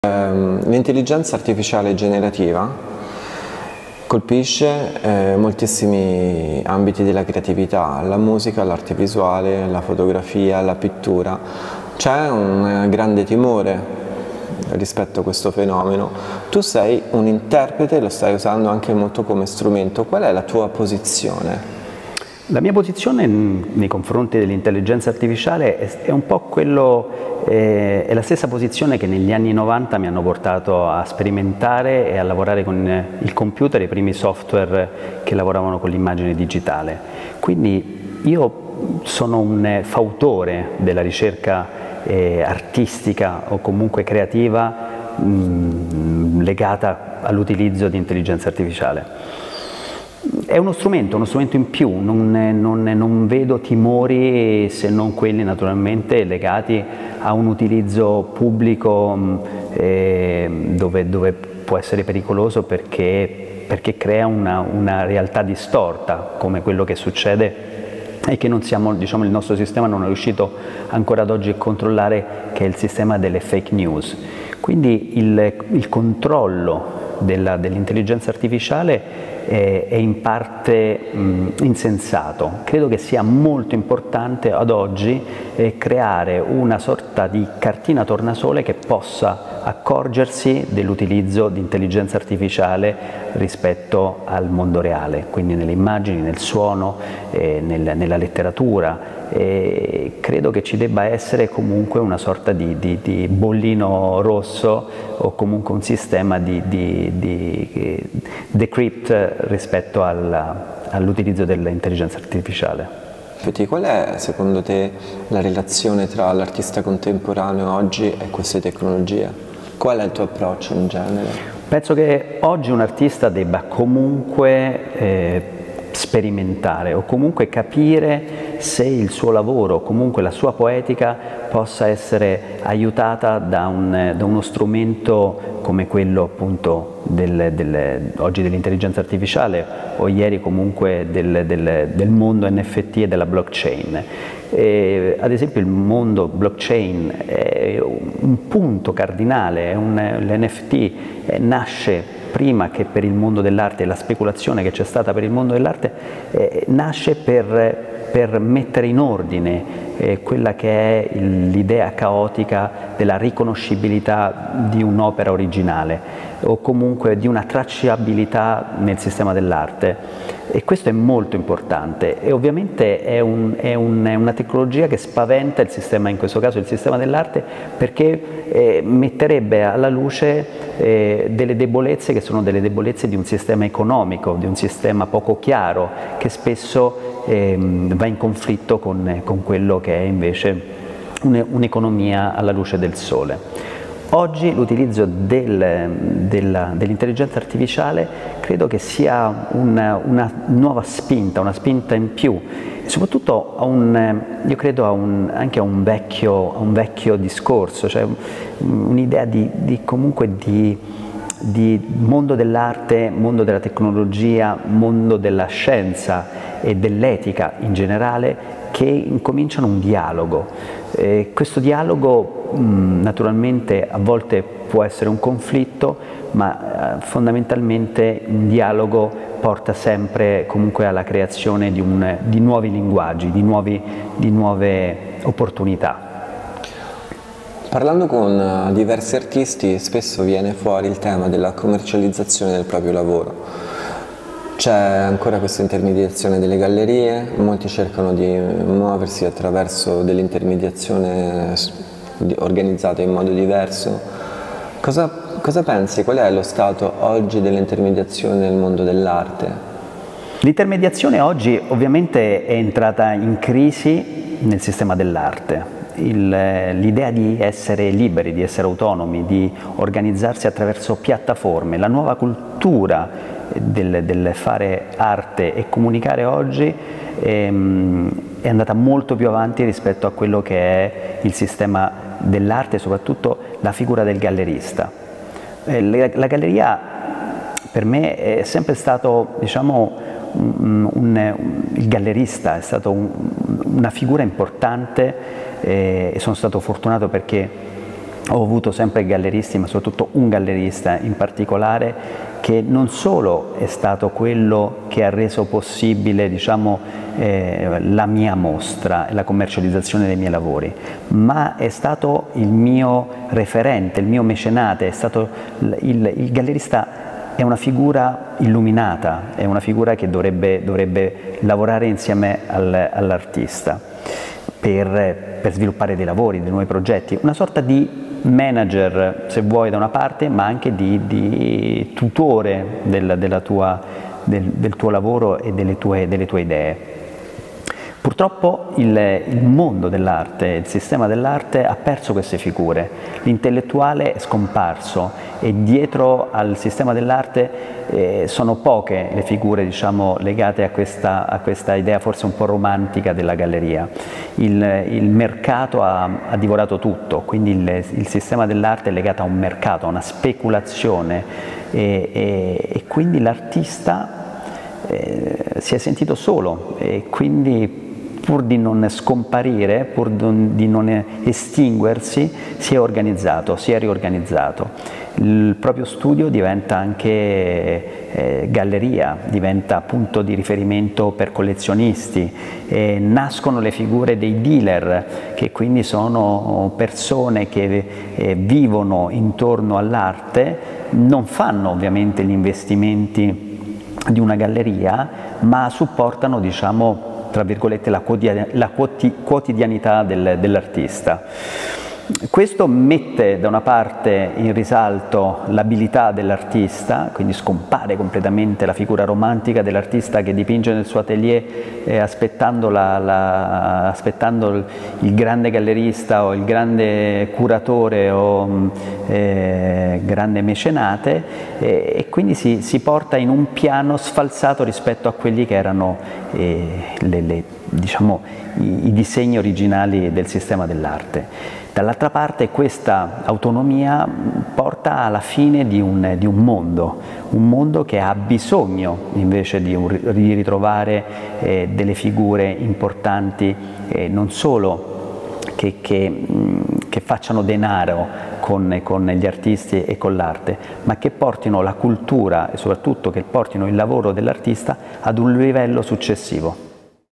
L'intelligenza artificiale generativa colpisce moltissimi ambiti della creatività, la musica, l'arte visuale, la fotografia, la pittura. C'è un grande timore rispetto a questo fenomeno. Tu sei un interprete, lo stai usando anche molto come strumento. Qual è la tua posizione? La mia posizione nei confronti dell'intelligenza artificiale è un po' è la stessa posizione che negli anni 90 mi hanno portato a sperimentare e a lavorare con il computer e i primi software che lavoravano con l'immagine digitale. Quindi io sono un fautore della ricerca artistica o comunque creativa legata all'utilizzo di intelligenza artificiale. È uno strumento in più, non vedo timori se non quelli naturalmente legati a un utilizzo pubblico dove può essere pericoloso perché crea una realtà distorta, come quello che succede e che non siamo, diciamo, il nostro sistema non è riuscito ancora ad oggi a controllare, che è il sistema delle fake news. Quindi il controllo dell'intelligenza artificiale è in parte insensato. Credo che sia molto importante ad oggi creare una sorta di cartina tornasole che possa accorgersi dell'utilizzo di intelligenza artificiale rispetto al mondo reale, quindi nelle immagini, nel suono, nella letteratura. Credo che ci debba essere comunque una sorta di bollino rosso o comunque un sistema di decrypt rispetto all'utilizzo dell'intelligenza artificiale. Qual è secondo te la relazione tra l'artista contemporaneo oggi e queste tecnologie? Qual è il tuo approccio in genere? Penso che oggi un artista debba comunque sperimentare o comunque capire se il suo lavoro, comunque la sua poetica possa essere aiutata da uno strumento come quello appunto oggi dell'intelligenza artificiale o ieri comunque del mondo NFT e della blockchain. Ad esempio il mondo blockchain è un punto cardinale, l'NFT nasce prima che per il mondo dell'arte, la speculazione che c'è stata per il mondo dell'arte nasce per mettere in ordine quella che è l'idea caotica della riconoscibilità di un'opera originale o comunque di una tracciabilità nel sistema dell'arte, e questo è molto importante e ovviamente è una tecnologia che spaventa il sistema, in questo caso il sistema dell'arte, perché metterebbe alla luce delle debolezze che sono delle debolezze di un sistema economico, di un sistema poco chiaro, che spesso va in conflitto con quello che è invece un'economia alla luce del sole. Oggi l'utilizzo dell'intelligenza artificiale credo che sia una nuova spinta, una spinta in più, e soprattutto io credo anche a un vecchio discorso, cioè un'idea comunque di mondo dell'arte, mondo della tecnologia, mondo della scienza e dell'etica in generale, che incominciano un dialogo. Questo dialogo naturalmente a volte può essere un conflitto, ma fondamentalmente un dialogo porta sempre comunque alla creazione di nuovi linguaggi, di nuove opportunità. Parlando con diversi artisti spesso viene fuori il tema della commercializzazione del proprio lavoro. C'è ancora questa intermediazione delle gallerie, molti cercano di muoversi attraverso dell'intermediazione organizzata in modo diverso. Cosa pensi? Qual è lo stato oggi dell'intermediazione nel mondo dell'arte? L'intermediazione oggi ovviamente è entrata in crisi nel sistema dell'arte. L'idea di essere liberi, di essere autonomi, di organizzarsi attraverso piattaforme, la nuova cultura del fare arte e comunicare oggi è andata molto più avanti rispetto a quello che è il sistema dell'arte e soprattutto la figura del gallerista. La galleria per me è sempre stato, diciamo, il gallerista è stato una figura importante e sono stato fortunato perché ho avuto sempre galleristi, ma soprattutto un gallerista in particolare, che non solo è stato quello che ha reso possibile, diciamo, la mia mostra e la commercializzazione dei miei lavori, ma è stato il mio referente, il mio mecenate, è stato il gallerista. È una figura illuminata, è una figura che dovrebbe lavorare insieme all'artista per sviluppare dei lavori, dei nuovi progetti, una sorta di manager, se vuoi, da una parte, ma anche di tutore del tuo lavoro e delle tue idee. Purtroppo il mondo dell'arte, il sistema dell'arte ha perso queste figure, l'intellettuale è scomparso e dietro al sistema dell'arte sono poche le figure, diciamo, legate a questa idea forse un po' romantica della galleria. Il mercato ha divorato tutto, quindi il sistema dell'arte è legato a un mercato, a una speculazione e quindi l'artista si è sentito solo e quindi pur di non scomparire, pur di non estinguersi, si è riorganizzato. Il proprio studio diventa anche galleria, diventa punto di riferimento per collezionisti, nascono le figure dei dealer, che quindi sono persone che vivono intorno all'arte, non fanno ovviamente gli investimenti di una galleria, ma supportano, diciamo, tra virgolette, la quotidianità dell'artista. Questo mette da una parte in risalto l'abilità dell'artista, quindi scompare completamente la figura romantica dell'artista che dipinge nel suo atelier aspettando il grande gallerista o il grande curatore o grande mecenate, e quindi si porta in un piano sfalsato rispetto a quelli che erano diciamo, i disegni originali del sistema dell'arte. Dall'altra parte questa autonomia porta alla fine di un mondo che ha bisogno invece di ritrovare delle figure importanti, non solo che facciano denaro con gli artisti e con l'arte, ma che portino la cultura e soprattutto che portino il lavoro dell'artista ad un livello successivo.